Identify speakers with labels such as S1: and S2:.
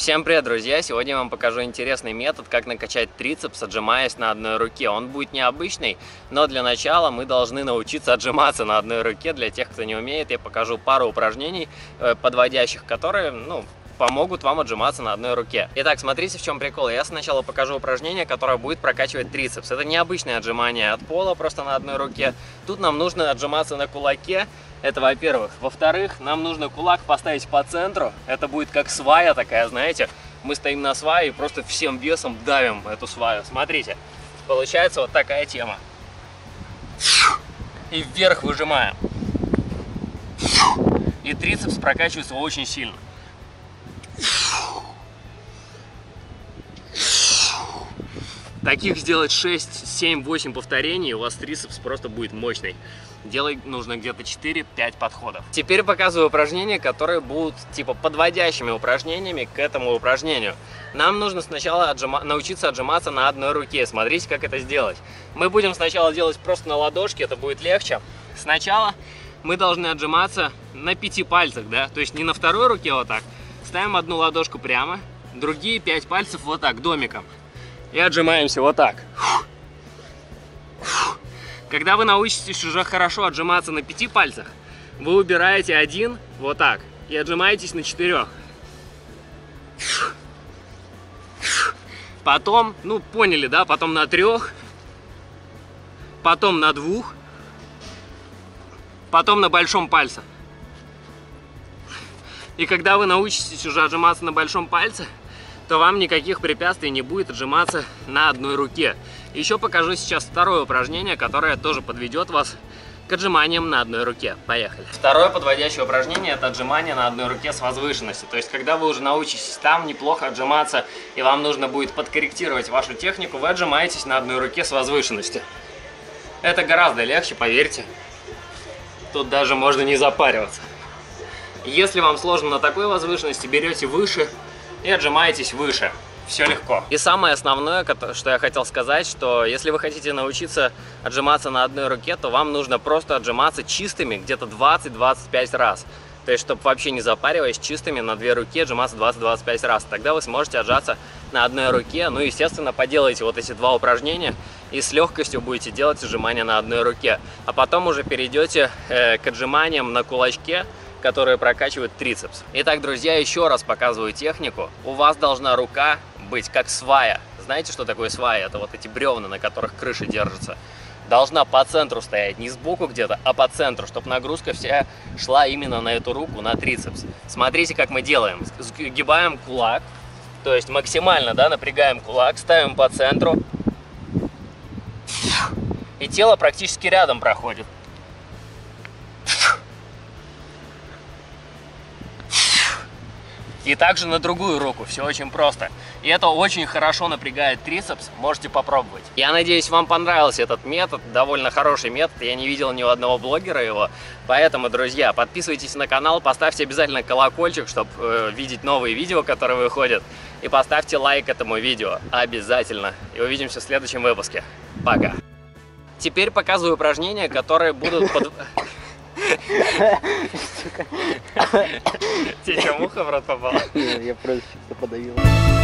S1: Всем привет, друзья! Сегодня я вам покажу интересный метод, как накачать трицепс, отжимаясь на одной руке. Он будет необычный, но для начала мы должны научиться отжиматься на одной руке. Для тех, кто не умеет, я покажу пару упражнений, подводящих, которые, помогут вам отжиматься на одной руке. Итак, смотрите, в чем прикол. Я сначала покажу упражнение, которое будет прокачивать трицепс. Это необычное отжимание от пола, просто на одной руке. Тут нам нужно отжиматься на кулаке. Это во-первых. Во-вторых, нам нужно кулак поставить по центру. Это будет как свая такая, знаете. Мы стоим на свае и просто всем весом давим эту сваю. Смотрите, получается вот такая тема. И вверх выжимаем. И трицепс прокачивается очень сильно. Таких сделать 6, 7, 8 повторений, и у вас трицепс просто будет мощный. Делать нужно где-то 4-5 подходов. Теперь показываю упражнения, которые будут типа подводящими упражнениями к этому упражнению. Нам нужно сначала научиться отжиматься на одной руке. Смотрите, как это сделать. Мы будем сначала делать просто на ладошке, это будет легче. Сначала мы должны отжиматься на 5 пальцах, да, то есть не на второй руке вот так. Ставим одну ладошку прямо, другие 5 пальцев вот так, домиком. И отжимаемся вот так. Когда вы научитесь уже хорошо отжиматься на 5 пальцах, вы убираете один вот так и отжимаетесь на 4. Потом, поняли, да? Потом на 3, потом на 2, потом на большом пальце. И когда вы научитесь уже отжиматься на большом пальце, то вам никаких препятствий не будет отжиматься на одной руке. Еще покажу сейчас второе упражнение, которое тоже подведет вас к отжиманиям на одной руке. Поехали. Второе подводящее упражнение – это отжимание на одной руке с возвышенности. То есть, когда вы уже научитесь там неплохо отжиматься, и вам нужно будет подкорректировать вашу технику, вы отжимаетесь на одной руке с возвышенности. Это гораздо легче, поверьте. Тут даже можно не запариваться. Если вам сложно на такой возвышенности, берете выше и отжимаетесь выше. Все легко. И самое основное, что я хотел сказать, что если вы хотите научиться отжиматься на одной руке, то вам нужно просто отжиматься чистыми где-то 20-25 раз. То есть, чтобы вообще не запариваясь, чистыми на 2 руки отжиматься 20-25 раз. Тогда вы сможете отжаться на одной руке. Естественно, поделайте вот эти 2 упражнения и с легкостью будете делать отжимания на одной руке. А потом уже перейдете к отжиманиям на кулачке, которые прокачивают трицепс. Итак, друзья, еще раз показываю технику. У вас должна рука быть как свая. Знаете, что такое свая? Это вот эти бревна, на которых крыша держится. Должна по центру стоять, не сбоку где-то, а по центру, чтобы нагрузка вся шла именно на эту руку, на трицепс. Смотрите, как мы делаем. Сгибаем кулак, то есть максимально, напрягаем кулак, ставим по центру. И тело практически рядом проходит. И также на другую руку, все очень просто. И это очень хорошо напрягает трицепс, можете попробовать. Я надеюсь, вам понравился этот метод, довольно хороший метод, я не видел ни у одного блогера его. Поэтому, друзья, подписывайтесь на канал, поставьте обязательно колокольчик, чтобы видеть новые видео, которые выходят. И поставьте лайк этому видео, обязательно. И увидимся в следующем выпуске. Пока. Теперь показываю упражнения, которые будут Тебе что, муха в рот попала?
S2: Я просто подавил.